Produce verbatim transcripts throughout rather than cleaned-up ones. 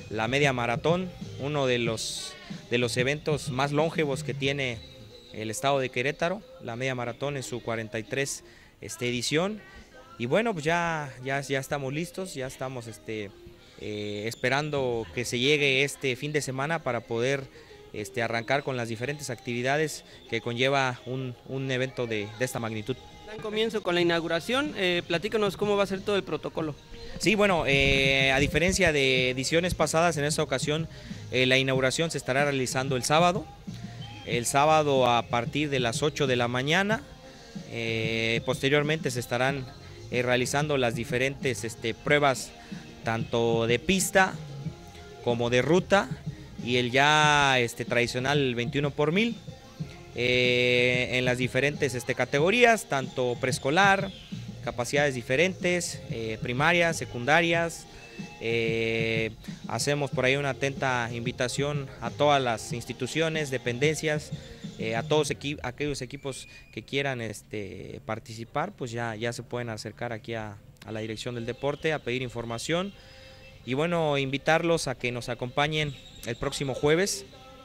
la media maratón, uno de los, de los eventos más longevos que tiene el estado de Querétaro, la media maratón en su cuarenta y tres este, edición. Y bueno, pues ya, ya, ya estamos listos, ya estamos este, eh, esperando que se llegue este fin de semana para poder este, arrancar con las diferentes actividades que conlleva un, un evento de, de esta magnitud. Dan comienzo con la inauguración, eh, platícanos cómo va a ser todo el protocolo. Sí, bueno, eh, a diferencia de ediciones pasadas, en esta ocasión eh, la inauguración se estará realizando el sábado, el sábado a partir de las ocho de la mañana, eh, posteriormente se estarán eh, realizando las diferentes este, pruebas tanto de pista como de ruta y el ya este, tradicional veintiuno por mil. Eh, en las diferentes este, categorías, tanto preescolar, capacidades diferentes, eh, primarias, secundarias. Eh, hacemos por ahí una atenta invitación a todas las instituciones, dependencias, eh, a todos equi aquellos equipos que quieran este, participar, pues ya, ya se pueden acercar aquí a, a la dirección del deporte a pedir información y bueno, invitarlos a que nos acompañen el próximo jueves.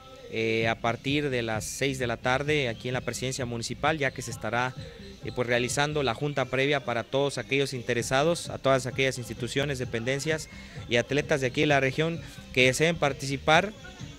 Eh, a partir de las seis de la tarde aquí en la presidencia municipal, ya que se estará eh, pues realizando la junta previa para todos aquellos interesados, a todas aquellas instituciones, dependencias y atletas de aquí de la región que deseen participar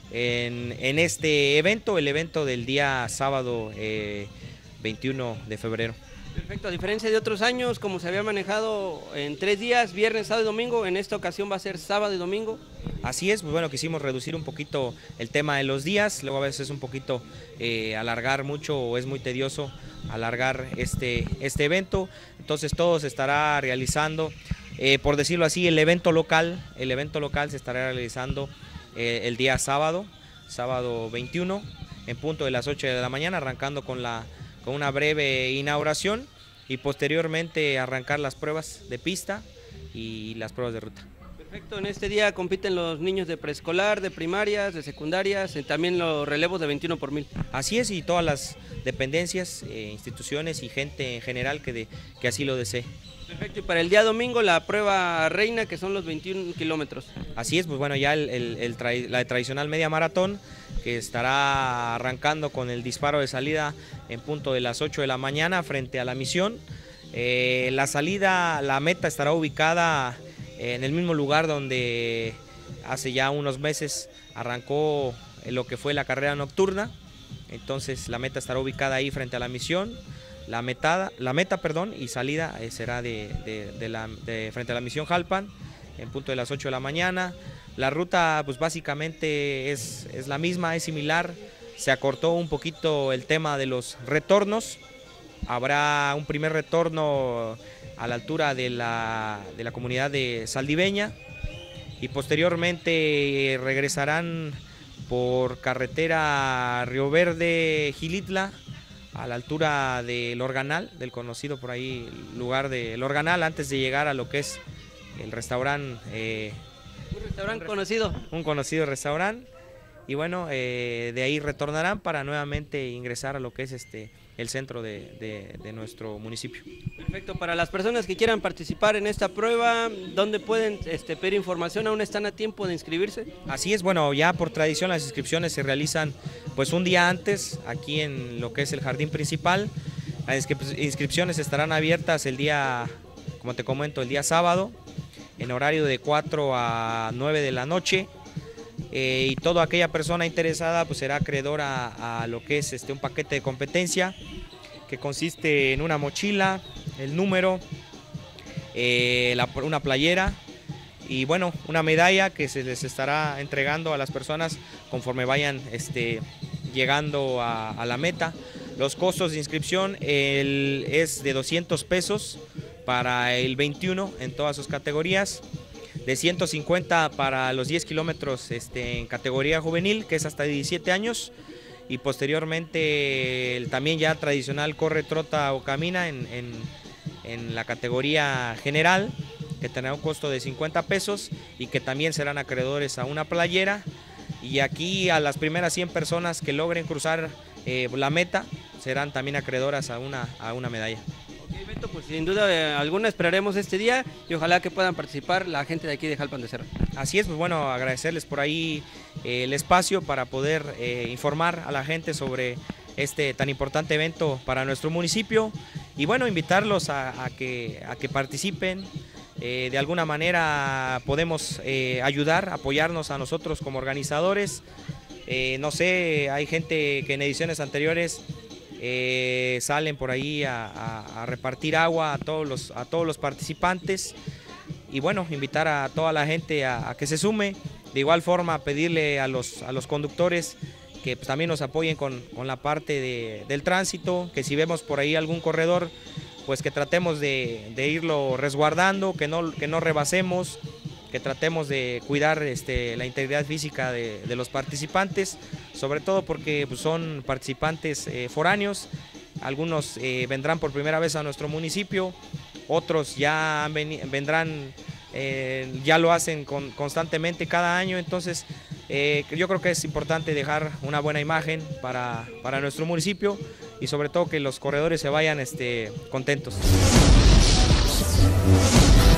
en, en este evento, el evento del día sábado eh, veintiuno de febrero. Perfecto, a diferencia de otros años, como se había manejado en tres días, viernes, sábado y domingo, en esta ocasión va a ser sábado y domingo. Así es, pues bueno, quisimos reducir un poquito el tema de los días, luego a veces es un poquito eh, alargar mucho o es muy tedioso alargar este, este evento, entonces todo se estará realizando, eh, por decirlo así, el evento local, el evento local se estará realizando eh, el día sábado, sábado veintiuno, en punto de las ocho de la mañana, arrancando con la con una breve inauguración y posteriormente arrancar las pruebas de pista y las pruebas de ruta. Perfecto, en este día compiten los niños de preescolar, de primarias, de secundarias, y también los relevos de veintiuno por mil. Así es, y todas las dependencias, eh, instituciones y gente en general que, de, que así lo desee. Perfecto, y para el día domingo la prueba reina, que son los veintiún kilómetros. Así es, pues bueno, ya el, el, el tra la tradicional media maratón, que estará arrancando con el disparo de salida en punto de las ocho de la mañana frente a la misión. Eh, la salida, la meta estará ubicada en el mismo lugar donde hace ya unos meses arrancó lo que fue la carrera nocturna, entonces la meta estará ubicada ahí frente a la misión. La, metada, la meta perdón, y salida eh, será de, de, de la, de, frente a la misión Jalpan en punto de las ocho de la mañana. La ruta pues básicamente es, es la misma, es similar, se acortó un poquito el tema de los retornos, habrá un primer retorno a la altura de la, de la comunidad de Saldiveña y posteriormente regresarán por carretera Río Verde Gilitla a la altura del Organal, del conocido por ahí lugar del Organal, antes de llegar a lo que es el restaurante. Eh, un restaurante conocido. Un conocido restaurante. Y bueno, eh, de ahí retornarán para nuevamente ingresar a lo que es este el centro de, de, de nuestro municipio. Perfecto, para las personas que quieran participar en esta prueba, ¿dónde pueden este, pedir información? ¿Aún están a tiempo de inscribirse? Así es, bueno, ya por tradición las inscripciones se realizan pues un día antes aquí en lo que es el jardín principal. Las inscripciones estarán abiertas el día, como te comento, el día sábado, en horario de cuatro a nueve de la noche. Eh, y toda aquella persona interesada pues será acreedora a, a lo que es este, un paquete de competencia que consiste en una mochila, el número, eh, la, una playera y bueno, una medalla que se les estará entregando a las personas conforme vayan este, llegando a, a la meta. Los costos de inscripción el, es de doscientos pesos para el veintiuno en todas sus categorías, de ciento cincuenta para los diez kilómetros este, en categoría juvenil, que es hasta diecisiete años, y posteriormente el también ya tradicional corre, trota o camina en, en, en la categoría general, que tendrá un costo de cincuenta pesos y que también serán acreedores a una playera. Y aquí a las primeras cien personas que logren cruzar eh, la meta serán también acreedoras a una, a una medalla. Okay, Perfecto, pues sin duda eh, alguna esperaremos este día y ojalá que puedan participar la gente de aquí de Jalpan de Cerro. Así es, pues bueno, agradecerles por ahí eh, el espacio para poder eh, informar a la gente sobre este tan importante evento para nuestro municipio y bueno, invitarlos a, a, que, a que participen. Eh, de alguna manera podemos eh, ayudar, apoyarnos a nosotros como organizadores. Eh, no sé, hay gente que en ediciones anteriores eh, salen por ahí a, a, a repartir agua a todos, los, a todos los participantes y bueno, invitar a toda la gente a, a que se sume. De igual forma pedirle a los, a los conductores que pues, también nos apoyen con, con la parte de, del tránsito, que si vemos por ahí algún corredor, pues que tratemos de, de irlo resguardando, que no, que no rebasemos, que tratemos de cuidar este, la integridad física de, de los participantes, sobre todo porque pues, son participantes eh, foráneos, algunos eh, vendrán por primera vez a nuestro municipio, otros ya vendrán, eh, ya lo hacen con, constantemente cada año, entonces eh, yo creo que es importante dejar una buena imagen para, para nuestro municipio y sobre todo que los corredores se vayan este, contentos.